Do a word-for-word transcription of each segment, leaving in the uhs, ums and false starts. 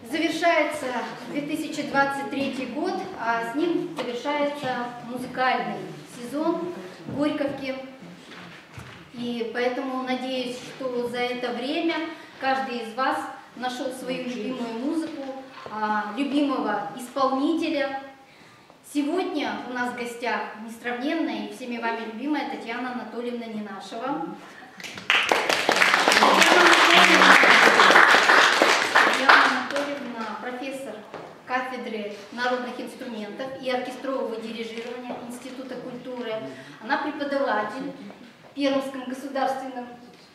Завершается две тысячи двадцать третий год, а с ним завершается музыкальный сезон в Горьковке. И поэтому надеюсь, что за это время каждый из вас нашел свою любимую музыку, любимого исполнителя. Сегодня у нас в гостях несравненная и всеми вами любимая Татьяна Анатольевна Ненашева. Татьяна Анатольевна профессор кафедры народных инструментов и оркестрового дирижирования Института культуры. Она преподаватель в Пермском государственном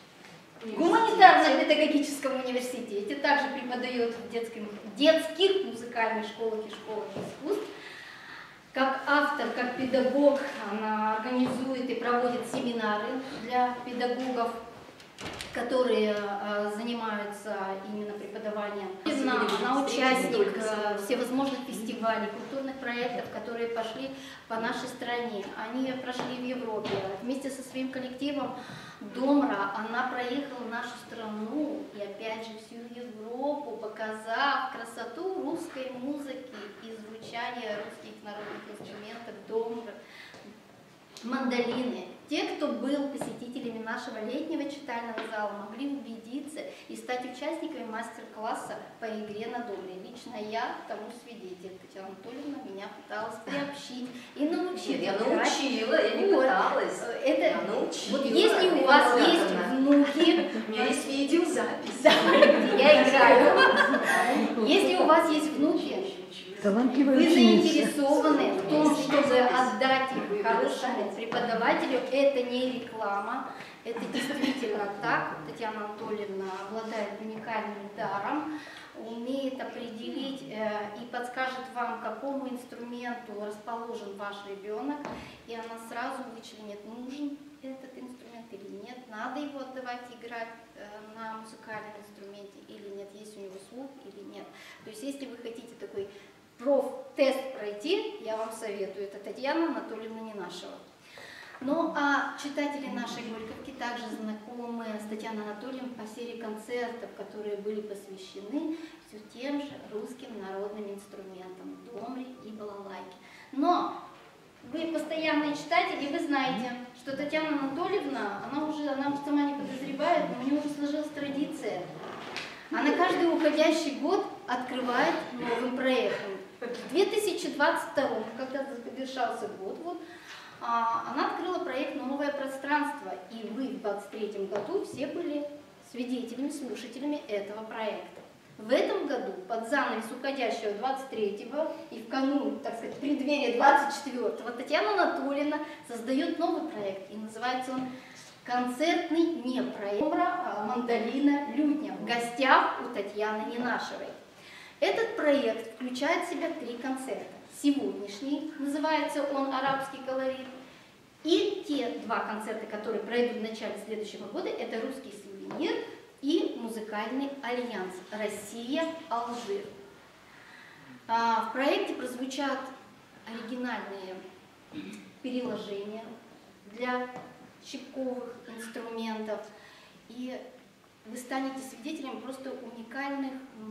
гуманитарно-педагогическом университете. Также преподает в детских, детских музыкальных школах и школах искусств. Как автор, как педагог она организует и проводит семинары для педагогов, которые э, занимаются именно преподаванием. Она, она участник э, всевозможных фестивалей, культурных проектов, которые пошли по нашей стране. Они прошли в Европе. Вместе со своим коллективом Домра она проехала нашу страну и опять же всю Европу, показав красоту русской музыки и звучания русских народных инструментов, домры, мандолины. Те, кто был посетителями нашего летнего читального зала, могли убедиться и стать участниками мастер-класса по игре на домре. Лично я тому свидетель. Татьяна Анатольевна меня пыталась приобщить и научить. Я научила, я не пыталась. Это, я научила. Вот если у вас есть внуки, у меня есть видеозапись. Я играю. Если у вас есть внуки, вы заинтересованы в том, чтобы отдать их хорошему преподавателю, это не реклама, это действительно так. Татьяна Анатольевна обладает уникальным даром, умеет определить э, и подскажет вам, к какому инструменту расположен ваш ребенок, и она сразу вычленит, нужен этот инструмент или нет, надо его отдавать играть э, на музыкальном инструменте или нет, есть у него слух или нет. То есть если вы хотите такой проф-тест пройти, я вам советую. Это Татьяна Анатольевна Ненашева. Ну а читатели нашей Горьковки также знакомы с Татьяной Анатольевной по серии концертов, которые были посвящены все тем же русским народным инструментам – домре и балалайке. Но вы постоянные читатели, вы знаете, что Татьяна Анатольевна, она уже, она уже сама не подозревает, но у нее уже сложилась традиция. Она каждый уходящий год открывает новым проектом. В две тысячи двадцать втором, когда завершался год, вот, она открыла проект «Новое пространство», и вы в двадцать третьем году все были свидетелями, слушателями этого проекта. В этом году, под занавес уходящего двадцать третьего и в канун, так сказать, преддверия двадцать четвёртого, Татьяна Анатольевна создает новый проект, и называется он «Концертный не проект, а мандолина, лютня» в гостях у Татьяны Ненашевой. Этот проект включает в себя три концерта. Сегодняшний, называется он «Арабский колорит», и те два концерта, которые пройдут в начале следующего года, это «Русский сувенир» и «Музыкальный альянс Россия-Алжир». В проекте прозвучат оригинальные переложения для щипковых инструментов, и вы станете свидетелем просто уникальных,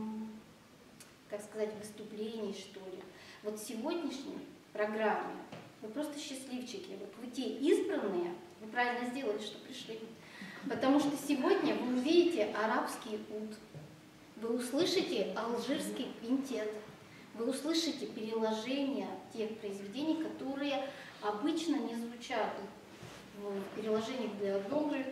так сказать, выступлений, что ли. Вот в сегодняшней программе вы просто счастливчики, вот вы те избранные, вы правильно сделали, что пришли, потому что сегодня вы увидите арабский уд, вы услышите алжирский квинтет, вы услышите переложения тех произведений, которые обычно не звучат в переложениях для домры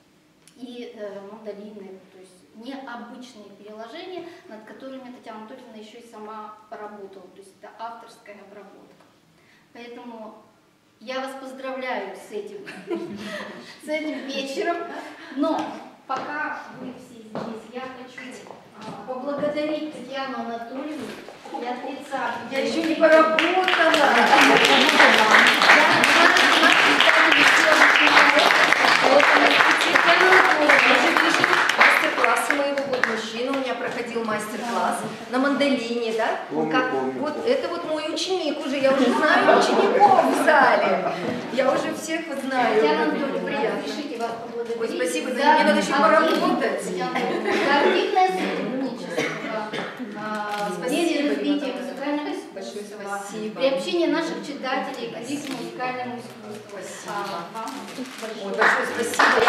и э, мандолины, то есть необычные переложения, над которыми Татьяна Анатольевна еще и сама поработала, то есть это авторская обработка. Поэтому я вас поздравляю с этим, с этим вечером, но пока вы все здесь, я хочу поблагодарить Татьяну Анатольевну и от лица. Я еще не поработала. Мастер-классы моего вот мужчина у меня проходил мастер-класс на мандолине, да? Помню, как, помню, вот помню. это вот мой ученик уже, я уже знаю учеников в зале. Я уже всех вот знаю. Татьяна Анатольевна, разрешите вас поблагодарить. Ой, спасибо, за мне надо еще поработать. за активное сотрудничество Спасибо. Приобщение наших читателей к их музыкальному искусству. Спасибо. А, вам большое. Ой, большое спасибо.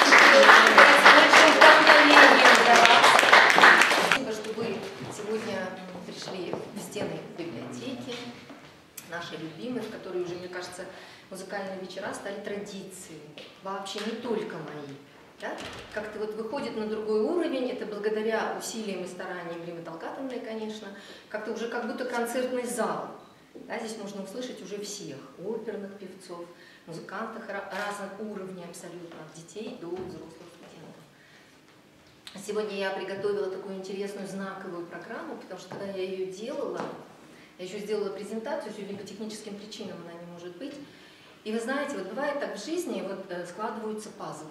Спасибо, что вы сегодня пришли в стены библиотеки, нашей любимой, в которой уже, мне кажется, музыкальные вечера стали традицией. Вообще не только мои. Да? Как-то вот выходит на другой уровень, это благодаря усилиям и стараниям Римы Талгатовны, конечно, как-то уже как будто концертный зал. Да? Здесь можно услышать уже всех, оперных певцов, музыкантов разных уровней абсолютно, от детей до взрослых студентов. Сегодня я приготовила такую интересную знаковую программу, потому что когда я ее делала, я еще сделала презентацию, сегодня по техническим причинам она не может быть. И вы знаете, вот бывает так в жизни, вот складываются пазлы.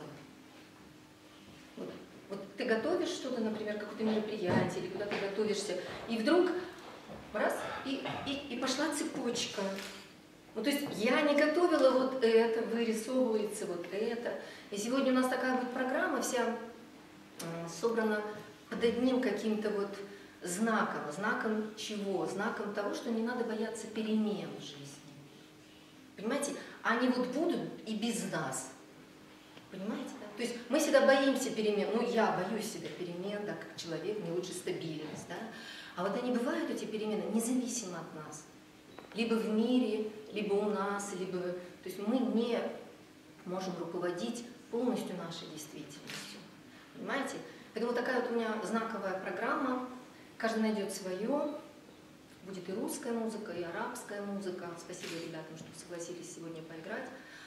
Вот, вот ты готовишь что-то, например, какое-то мероприятие, или куда ты готовишься, и вдруг раз, и, и, и пошла цепочка. Ну, то есть я не готовила вот это, вырисовывается вот это. И сегодня у нас такая вот программа вся э, собрана под одним каким-то вот знаком. Знаком чего? Знаком того, что не надо бояться перемен в жизни. Понимаете? Они вот будут и без нас. Понимаете? Да? То есть мы всегда боимся перемен. Ну, я боюсь всегда перемен, да, как человек, мне лучше стабильность. Да? А вот они бывают, эти перемены, независимо от нас. Либо в мире, либо у нас, либо... То есть мы не можем руководить полностью нашей действительностью. Понимаете? Поэтому такая вот у меня знаковая программа. Каждый найдет свое. Будет и русская музыка, и арабская музыка. Спасибо ребятам, что согласились сегодня поиграть.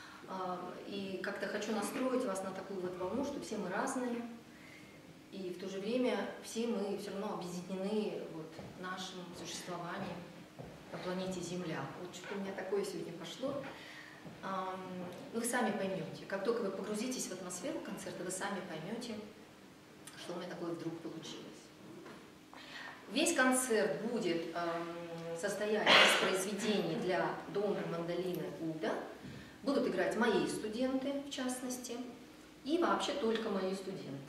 И как-то хочу настроить вас на такую вот волну, что все мы разные. И в то же время все мы все равно объединены вот нашим существованием на планете Земля. Вот что у меня такое сегодня пошло. Вы сами поймете, как только вы погрузитесь в атмосферу концерта, вы сами поймете, что у меня такое вдруг получилось. Весь концерт будет состоять из произведений для домбры, мандолины, уда. Будут играть мои студенты, в частности, и вообще только мои студенты.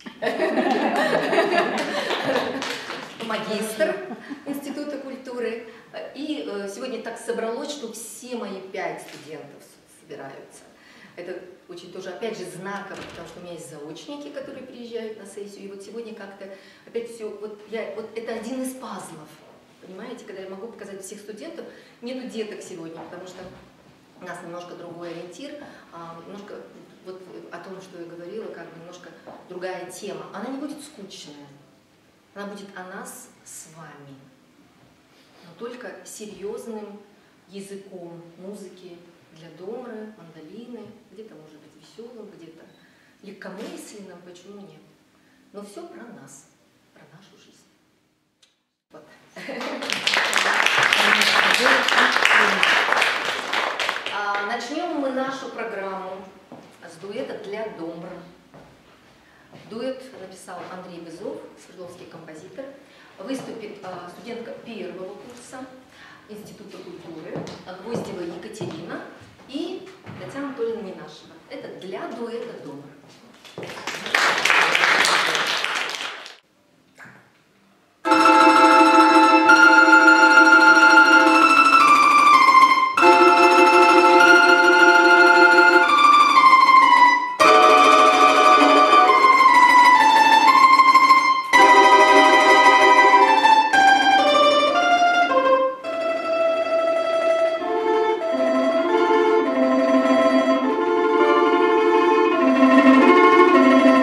Магистр Института культуры. И сегодня так собралось, что все мои пять студентов собираются. Это очень тоже, опять же, знаково, потому что у меня есть заочники, которые приезжают на сессию. И вот сегодня как-то опять все, вот, я, вот это один из пазлов. Понимаете, когда я могу показать всех студентов, нету деток сегодня, потому что у нас немножко другой ориентир, немножко вот о том, что я говорила, как бы немножко другая тема. Она не будет скучная, она будет о нас с вами, но только серьезным языком музыки для домры, мандолины, где-то может быть веселым, где-то легкомысленным, почему нет? Но все про нас, про нашу жизнь. Вот. Начнем мы нашу программу с дуэта для домбры. Дуэт написал Андрей Безов, свердловский композитор. Выступит студентка первого курса Института культуры Гвоздева Екатерина и Татьяна Анатольевна Ненашева. Это для дуэта домбры. Thank you.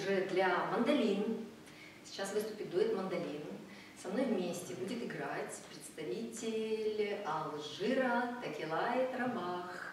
уже для мандолин. Сейчас выступит дуэт мандолин. Со мной вместе будет играть представитель Алжира Такилай Трабах.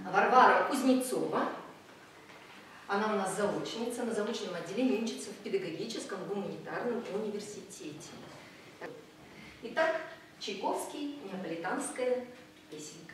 Варвара Кузнецова. Она у нас заочница, на заочном отделении учится в педагогическом гуманитарном университете. Итак, Чайковский, неаполитанская песенка.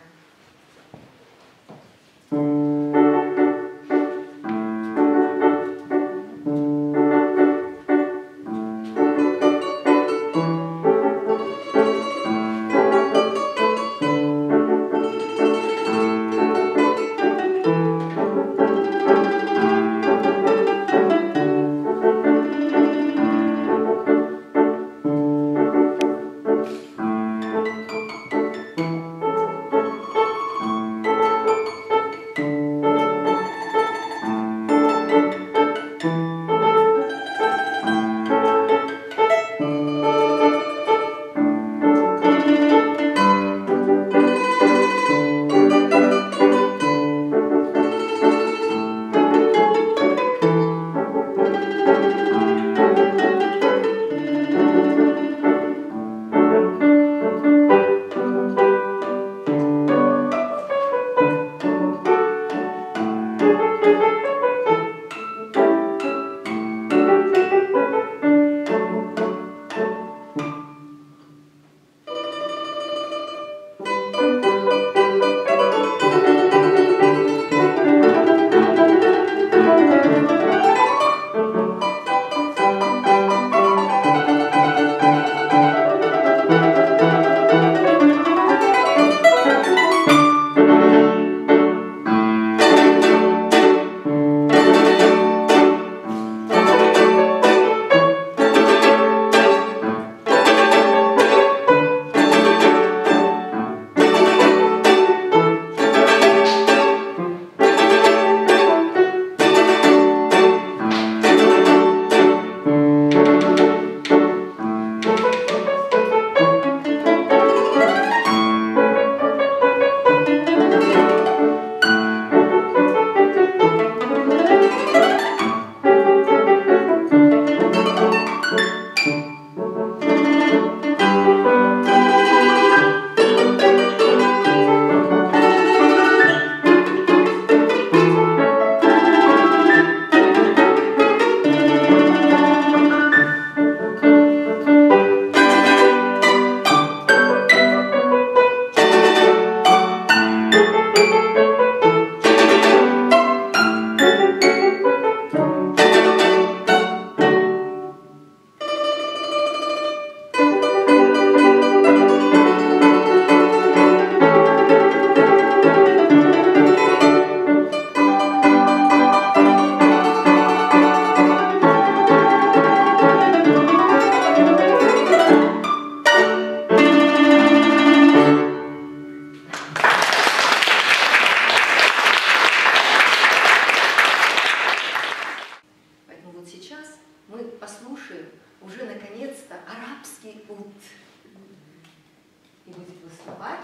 И будет выступать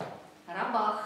Рабах.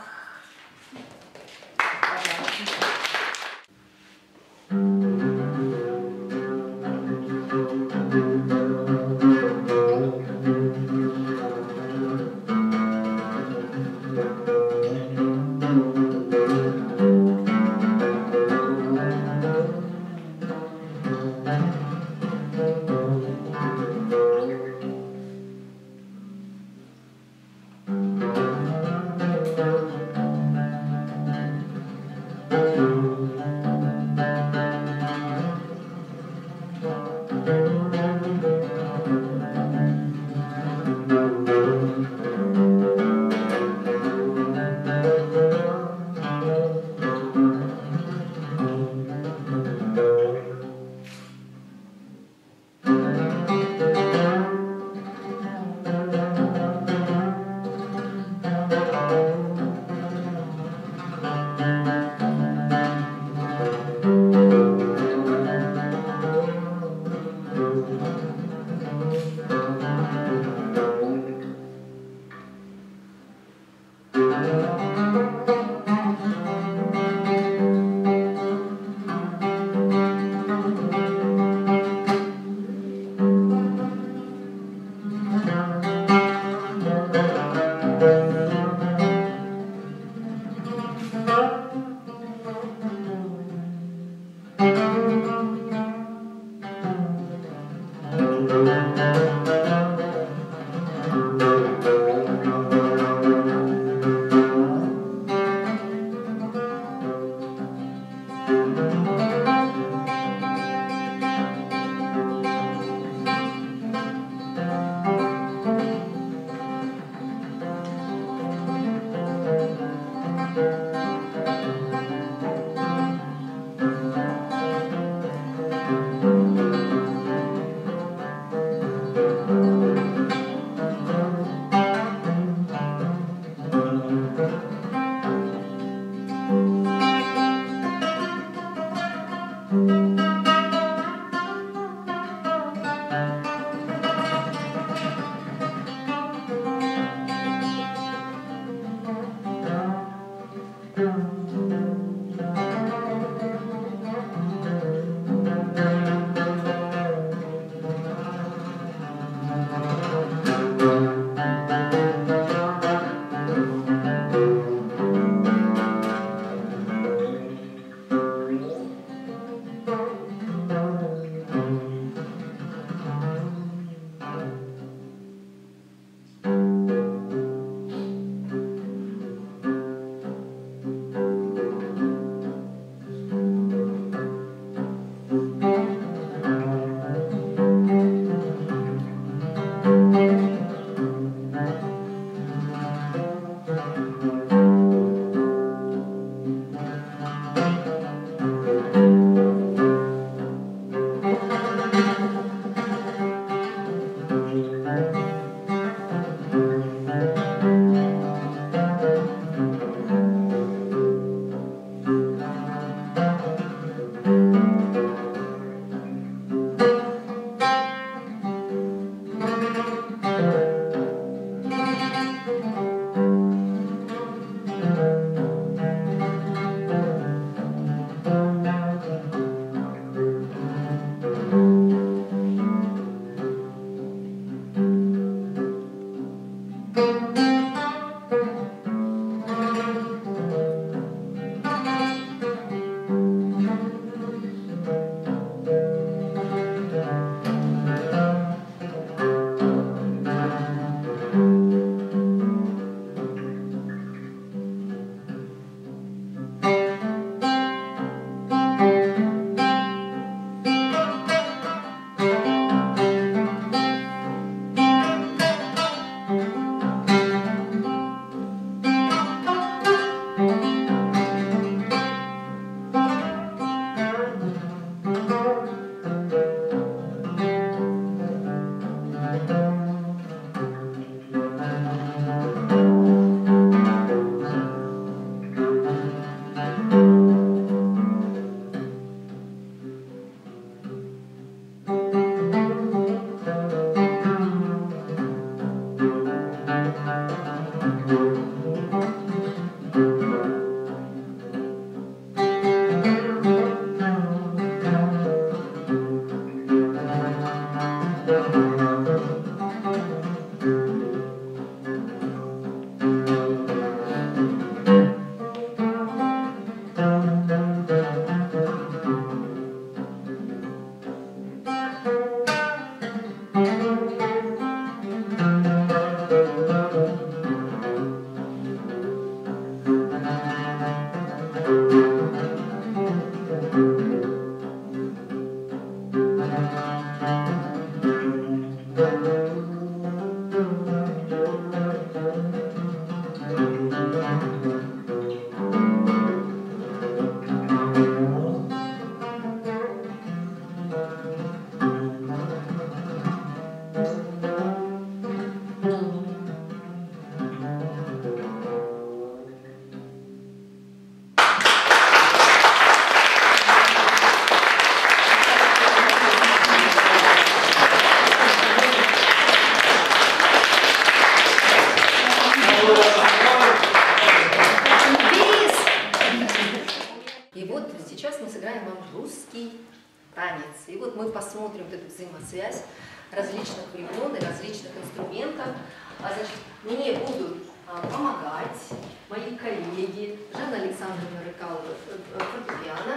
И вот сейчас мы сыграем вам русский танец. И вот мы посмотрим вот эту взаимосвязь различных времен и различных инструментов. А, значит, мне будут а, помогать мои коллеги Жанна Александровна Рыкалова, фортепиано,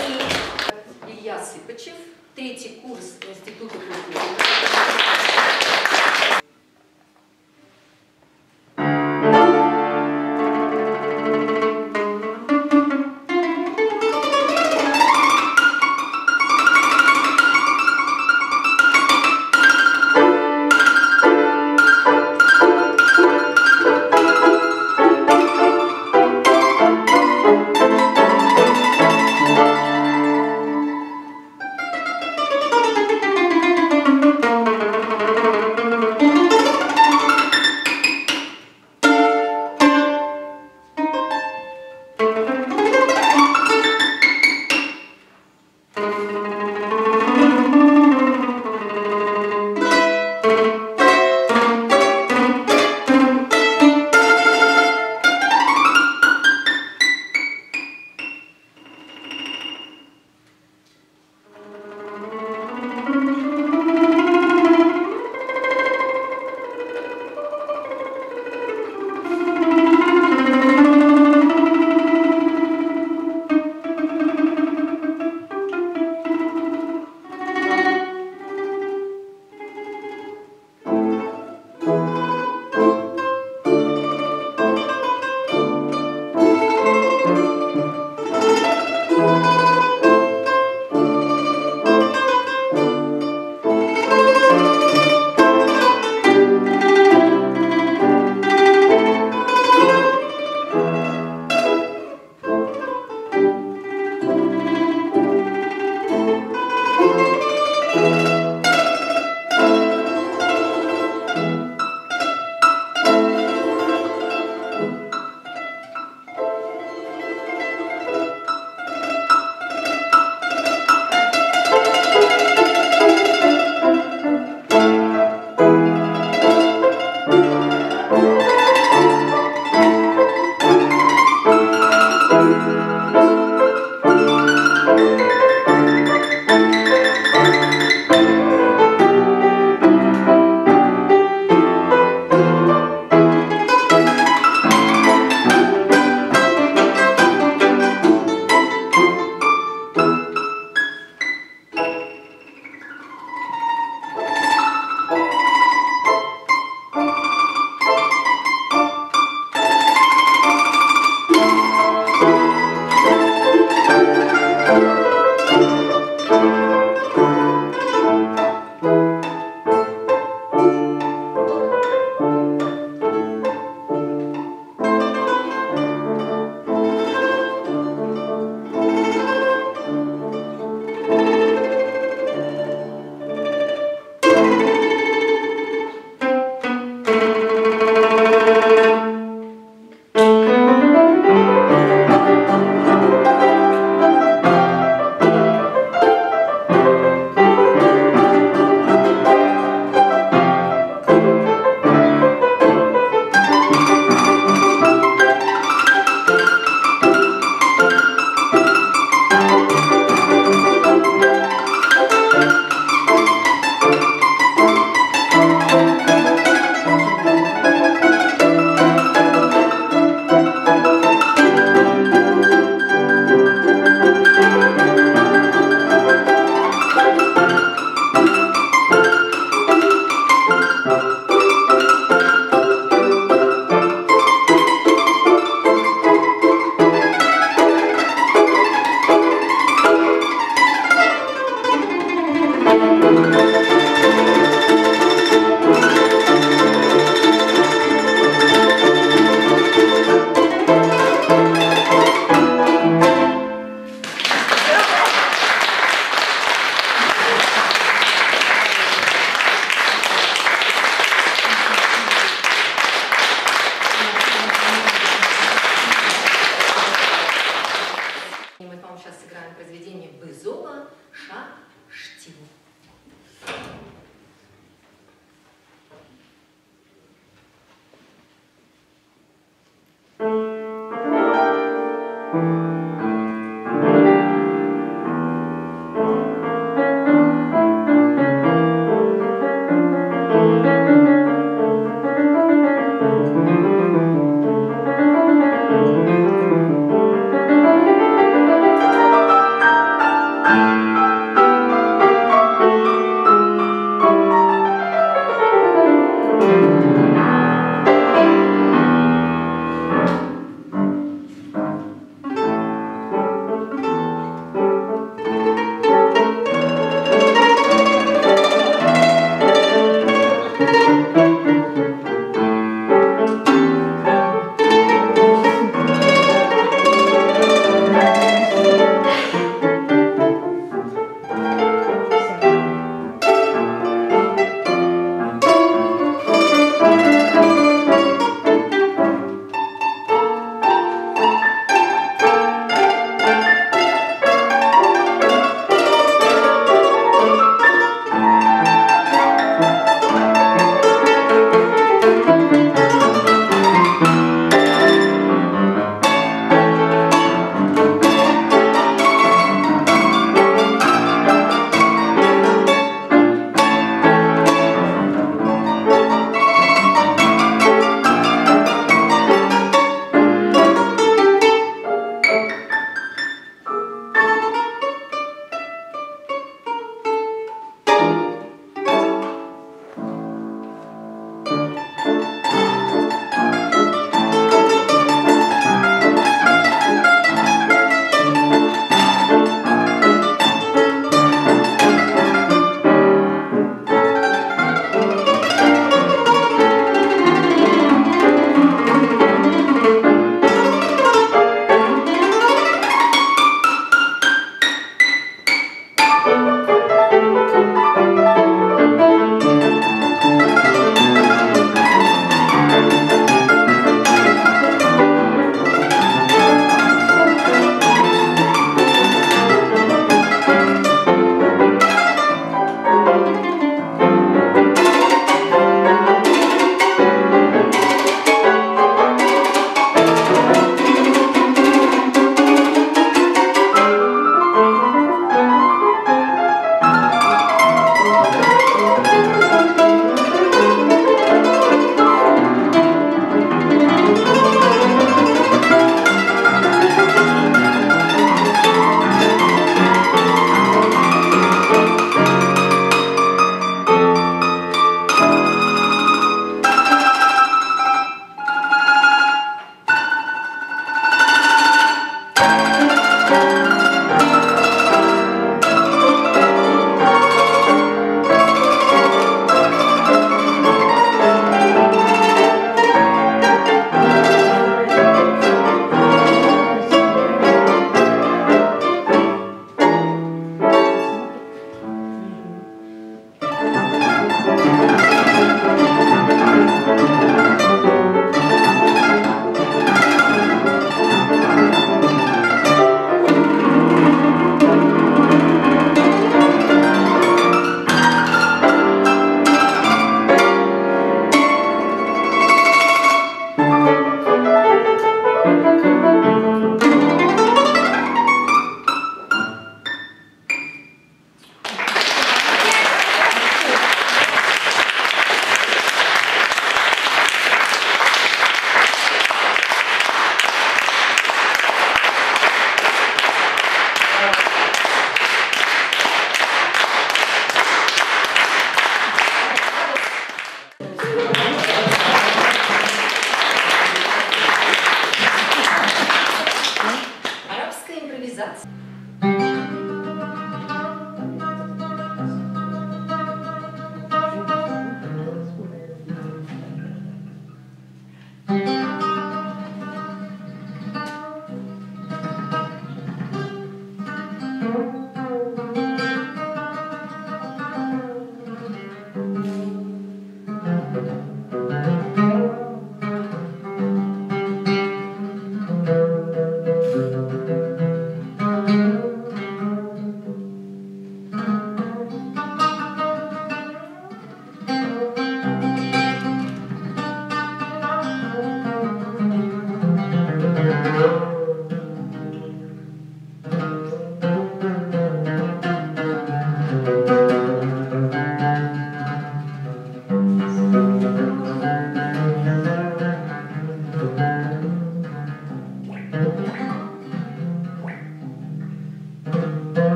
и Илья Сыпачев, третий курс Института культуры. Thank you.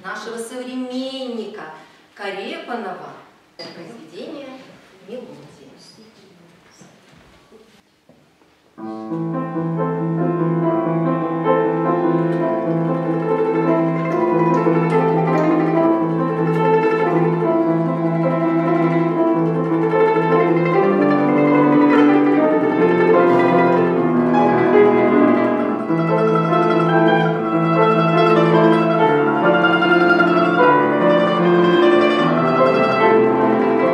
нашего современника Карепанова, произведение «Мелодия». Thank you.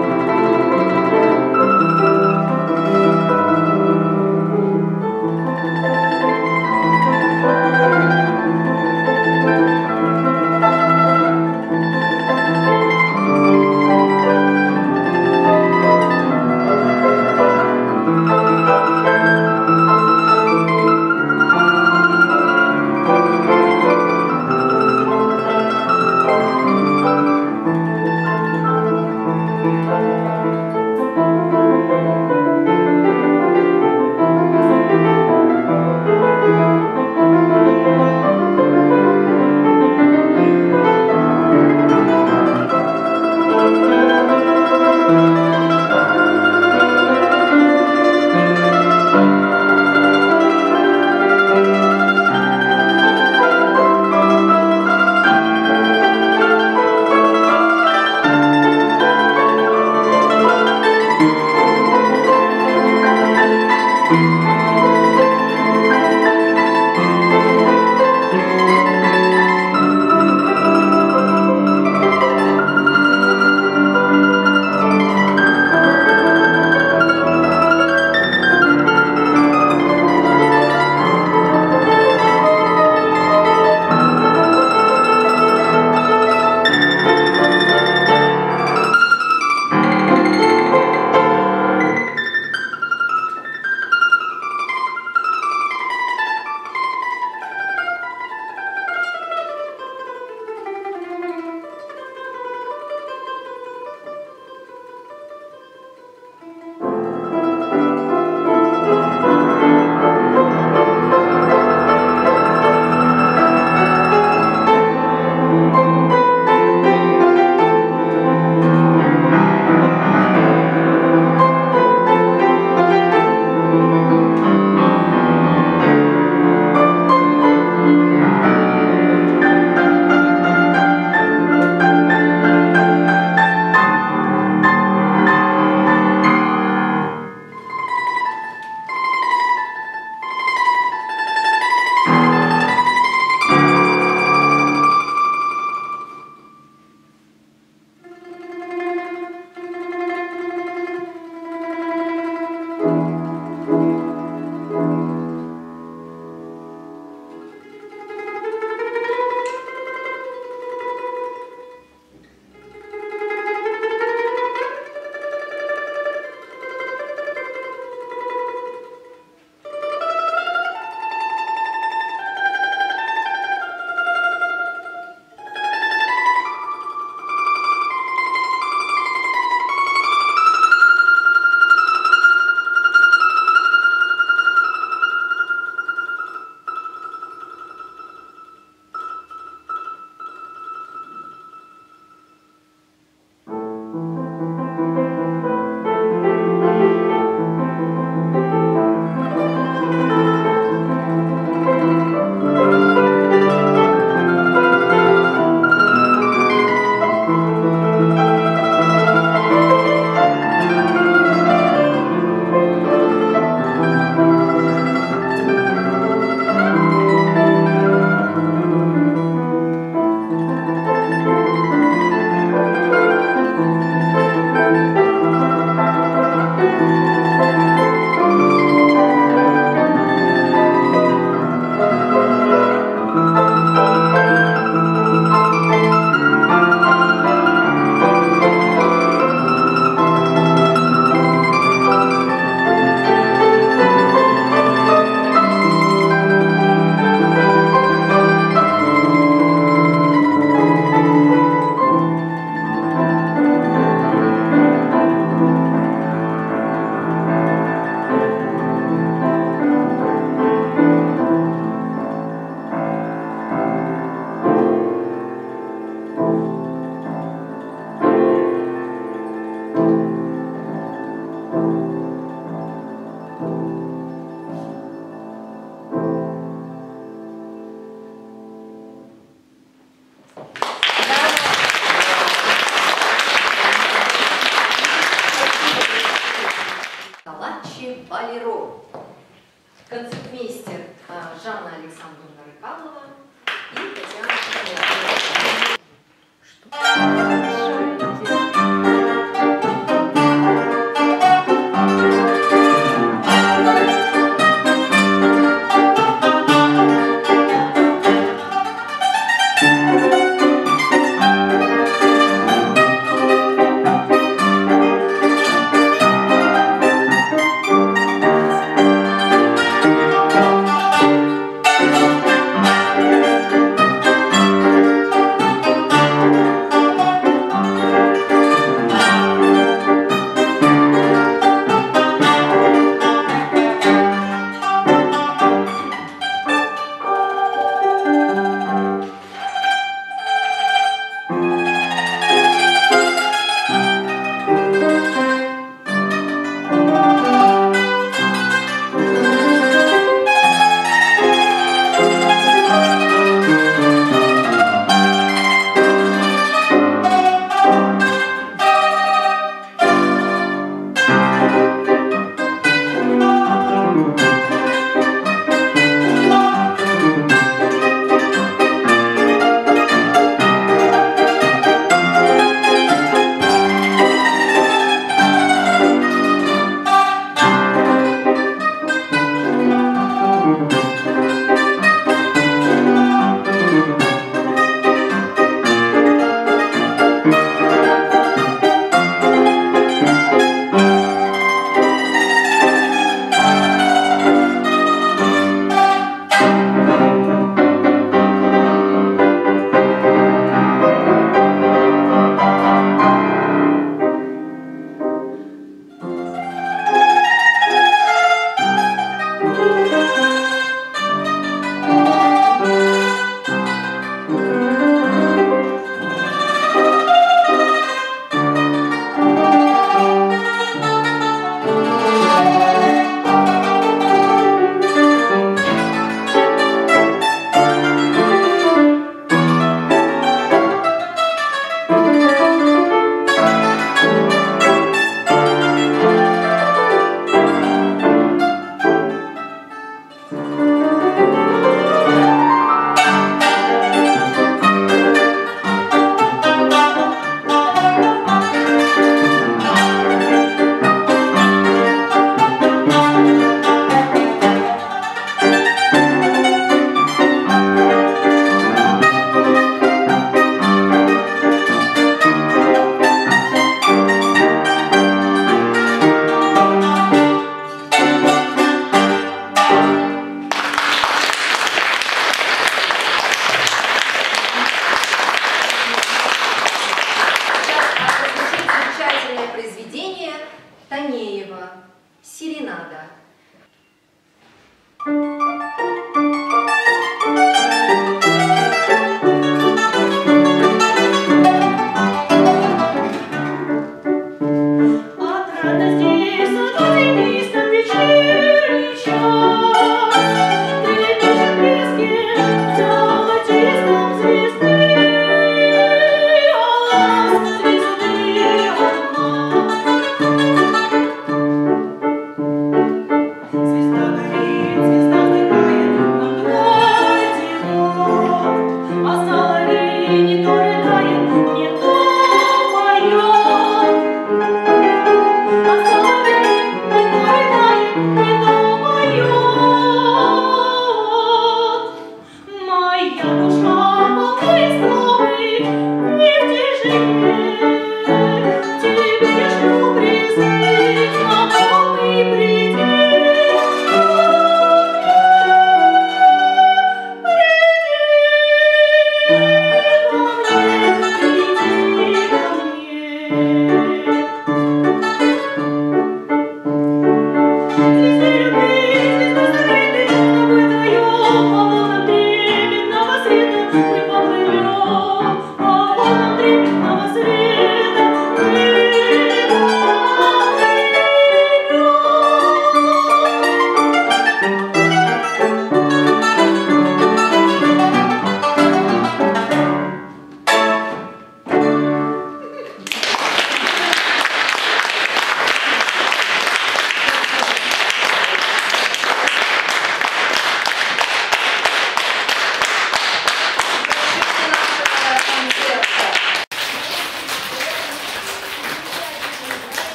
балетмейстер Жанна Александровна Рыкалова и Татьяна Шкалова.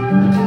Thank you.